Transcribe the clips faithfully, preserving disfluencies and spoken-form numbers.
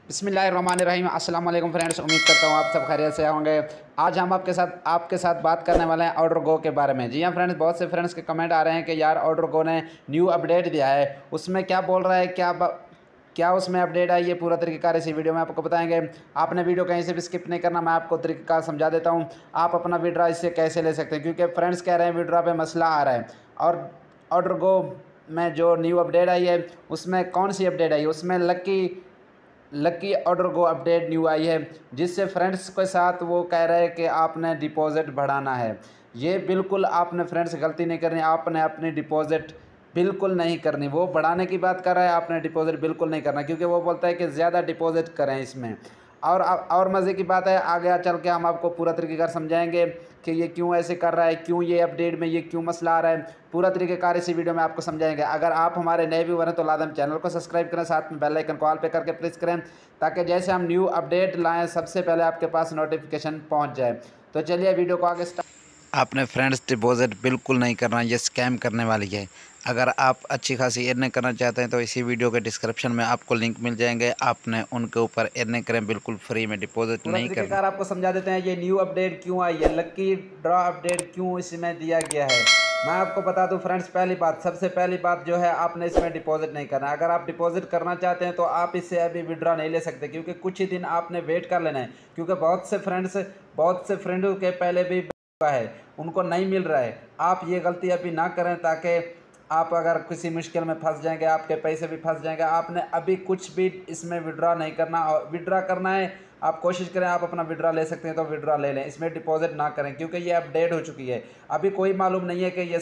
बिस्मिल्लाहिर्रहमानिर्रहीम। अस्सलाम वालेकुम फ्रेंड्स, उम्मीद करता हूँ आप सब खैरियत से होंगे। आज हम आपके साथ आपके साथ बात करने वाले हैं ऑर्डर गो के बारे में। जी हाँ फ्रेंड्स, बहुत से फ्रेंड्स के कमेंट आ रहे हैं कि यार ऑर्डर गो ने न्यू अपडेट दिया है, उसमें क्या बोल रहा है, क्या क्या उसमें अपडेट आई, ये पूरा तरीक़ाकार इसी वीडियो में आपको बताएंगे। आपने वीडियो कहीं से भी स्किप नहीं करना, मैं आपको तरीक़ाकार समझा देता हूँ आप अपना विड्रा इससे कैसे ले सकते हैं, क्योंकि फ्रेंड्स कह रहे हैं विड्रा पे मसला आ रहा है। और ऑर्डर गो में जो न्यू अपडेट आई है उसमें कौन सी अपडेट आई है, उसमें lucky lucky order go update new आई है, जिससे फ्रेंड्स के साथ वो कह रहे हैं कि आपने डिपॉज़िट बढ़ाना है। ये बिल्कुल आपने फ्रेंड्स गलती नहीं करनी, आपने अपनी डिपॉज़िट बिल्कुल नहीं करनी। वो बढ़ाने की बात कर रहा है, आपने डिपॉज़िट बिल्कुल नहीं करना, क्योंकि वो बोलता है कि ज़्यादा डिपॉज़िट करें इसमें। और और मज़े की बात है, आगे चल के हम आपको पूरा तरीक़ेकार समझाएंगे कि ये क्यों ऐसे कर रहा है, क्यों ये अपडेट में ये क्यों मसला आ रहा है, पूरा तरीक़ेकार इसी वीडियो में आपको समझाएंगे। अगर आप हमारे नए व्यूअर हैं तो लाजम चैनल को सब्सक्राइब करें, साथ में बेल आइकन को ऑल पे करके प्रेस करें, ताकि जैसे हम न्यू अपडेट लाएँ सबसे पहले आपके पास नोटिफिकेशन पहुँच जाए। तो चलिए वीडियो को आगे स्टार्ट। आपने फ्रेंड्स डिपॉज़िट बिल्कुल नहीं करना, ये स्कैम करने वाली है। अगर आप अच्छी खासी अर्निंग करना चाहते हैं तो इसी वीडियो के डिस्क्रिप्शन में आपको लिंक मिल जाएंगे, आपने उनके ऊपर अर्निंग करें, बिल्कुल फ्री में, डिपॉज़िट पूरा नहीं करना। तरीक़ेकार आपको समझा देते हैं, ये न्यू अपडेट क्यों आई है, लकी ड्रॉ अपडेट क्यों इसमें दिया गया है। मैं आपको बता दूं फ्रेंड्स, पहली बात, सबसे पहली बात जो है, आपने इसमें डिपॉजिट नहीं करना। अगर आप डिपॉजिट करना चाहते हैं तो आप इससे अभी विड्रॉ नहीं ले सकते, क्योंकि कुछ ही दिन आपने वेट कर लेना है, क्योंकि बहुत से फ्रेंड्स बहुत से फ्रेंडों के पहले भी है, उनको नहीं मिल रहा है। आप ये गलती अभी ना करें, ताकि आप अगर किसी मुश्किल में फंस जाएंगे, आपके पैसे भी फंस जाएंगे। आपने अभी कुछ भी इसमें विड्रॉ नहीं करना, और विड्रॉ करना है आप कोशिश करें, आप अपना विड्रॉ ले सकते हैं तो विड्रॉ ले लें, इसमें डिपॉजिट ना करें, क्योंकि ये अपडेट हो चुकी है। अभी कोई मालूम नहीं है कि ये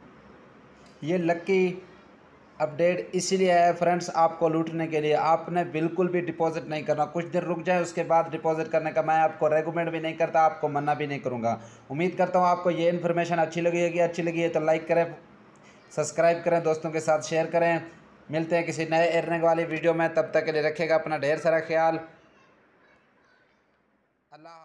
ये लकी अपडेट इसीलिए है फ्रेंड्स, आपको लूटने के लिए। आपने बिल्कुल भी डिपॉजिट नहीं करना, कुछ देर रुक जाए उसके बाद डिपॉजिट करने का मैं आपको रेकमेंड भी नहीं करता, आपको मना भी नहीं करूँगा। उम्मीद करता हूँ आपको ये इन्फॉर्मेशन अच्छी लगी होगी। अच्छी लगी है तो लाइक करें, सब्सक्राइब करें, दोस्तों के साथ शेयर करें। मिलते हैं किसी नए अर्निंग वाली वीडियो में, तब तक के लिए रखिएगा अपना ढेर सारा ख्याल। अल्लाह।